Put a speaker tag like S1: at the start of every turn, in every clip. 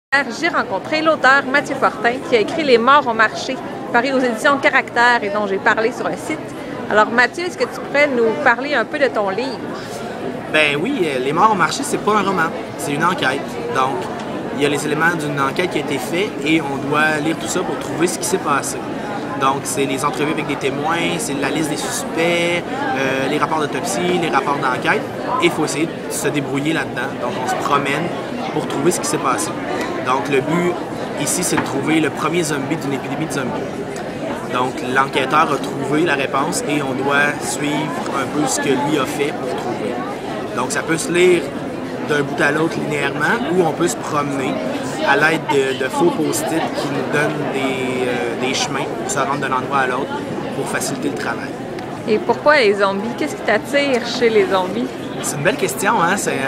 S1: J'ai rencontré l'auteur Mathieu Fortin qui a écrit Les Morts ont marché, paru aux éditions Caractère et dont j'ai parlé sur un site. Alors Mathieu, est-ce que tu pourrais nous parler un peu de ton livre?
S2: Ben oui, Les Morts ont marché, c'est pas un roman, c'est une enquête. Donc, il y a les éléments d'une enquête qui a été faite et on doit lire tout ça pour trouver ce qui s'est passé. Donc, c'est les entrevues avec des témoins, c'est la liste des suspects, les rapports d'autopsie, les rapports d'enquête. Et il faut essayer de se débrouiller là-dedans. Donc, on se promène pour trouver ce qui s'est passé. Donc, le but ici, c'est de trouver le premier zombie d'une épidémie de zombies. Donc, l'enquêteur a trouvé la réponse et on doit suivre un peu ce que lui a fait pour trouver. Donc, ça peut se lire d'un bout à l'autre linéairement ou on peut se promener à l'aide de faux post-it qui nous donnent des chemins pour se rendre d'un endroit à l'autre pour faciliter le travail.
S1: Et pourquoi les zombies? Qu'est-ce qui t'attire chez les zombies?
S2: C'est une belle question, hein? C'est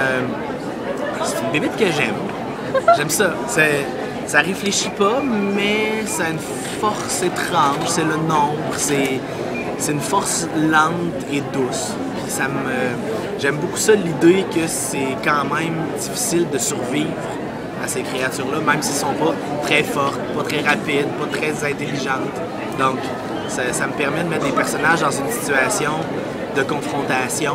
S2: une bébête que j'aime. J'aime ça. Ça réfléchit pas, mais ça a une force étrange. C'est le nombre. C'est une force lente et douce. Puis j'aime beaucoup ça, l'idée que c'est quand même difficile de survivre à ces créatures-là, même s'ils sont pas très fortes, pas très rapides, pas très intelligentes. Donc, ça me permet de mettre des personnages dans une situation de confrontation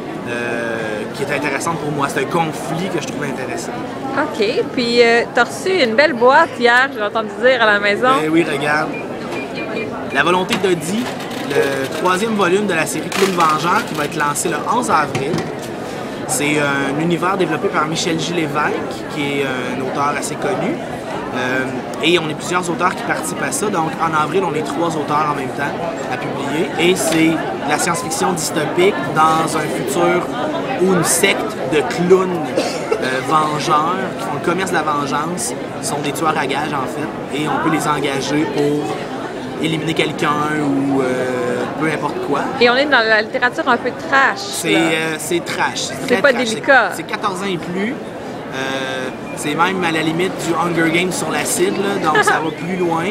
S2: qui est intéressante pour moi. C'est un conflit que je trouve intéressant.
S1: OK. Puis, tu as reçu une belle boîte hier, j'ai entendu dire, à la maison.
S2: Ben oui, regarde. La volonté d'Audi, le 3e volume de la série Clown Vengeur qui va être lancé le 11 avril. C'est un univers développé par Michel J. Lévesque, qui est un auteur assez connu. Et on est plusieurs auteurs qui participent à ça. Donc, en avril, on est 3 auteurs en même temps à publier. Et c'est de la science-fiction dystopique dans un futur où une secte de clowns vengeurs qui font le commerce de la vengeance sont des tueurs à gages, en fait. Et on peut les engager pour éliminer quelqu'un ou peu importe quoi.
S1: Et on est dans la littérature un peu trash.
S2: C'est trash.
S1: C'est pas délicat.
S2: C'est 14 ans et plus. C'est même à la limite du Hunger Games sur l'acide, donc ça va plus loin.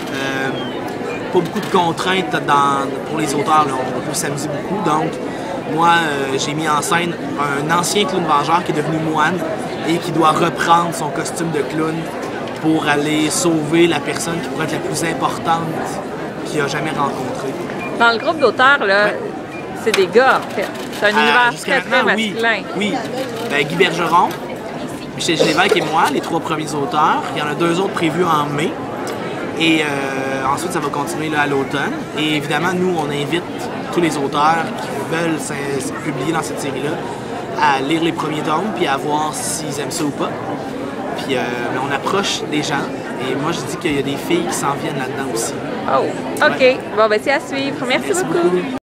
S2: Pas beaucoup de contraintes pour les auteurs, là. On peut s'amuser beaucoup. Donc, moi, j'ai mis en scène un ancien clown vengeur qui est devenu moine et qui doit reprendre son costume de clown pour aller sauver la personne qui pourrait être la plus importante qu'il a jamais rencontrée.
S1: Dans le groupe d'auteurs, là, ouais. C'est des gars, en fait. C'est un univers très masculin.
S2: Oui. Guy Bergeron, Michel J. Lévesque et moi, les 3 premiers auteurs. Il y en a 2 autres prévus en mai. Et ensuite, ça va continuer là, à l'automne. Et évidemment, nous, on invite tous les auteurs qui veulent se publier dans cette série-là à lire les premiers tomes puis à voir s'ils aiment ça ou pas. Puis on approche des gens. Et moi, je dis qu'il y a des filles qui s'en viennent là-dedans aussi.
S1: Oh, OK. Ouais. Bon, ben c'est à suivre. Merci beaucoup.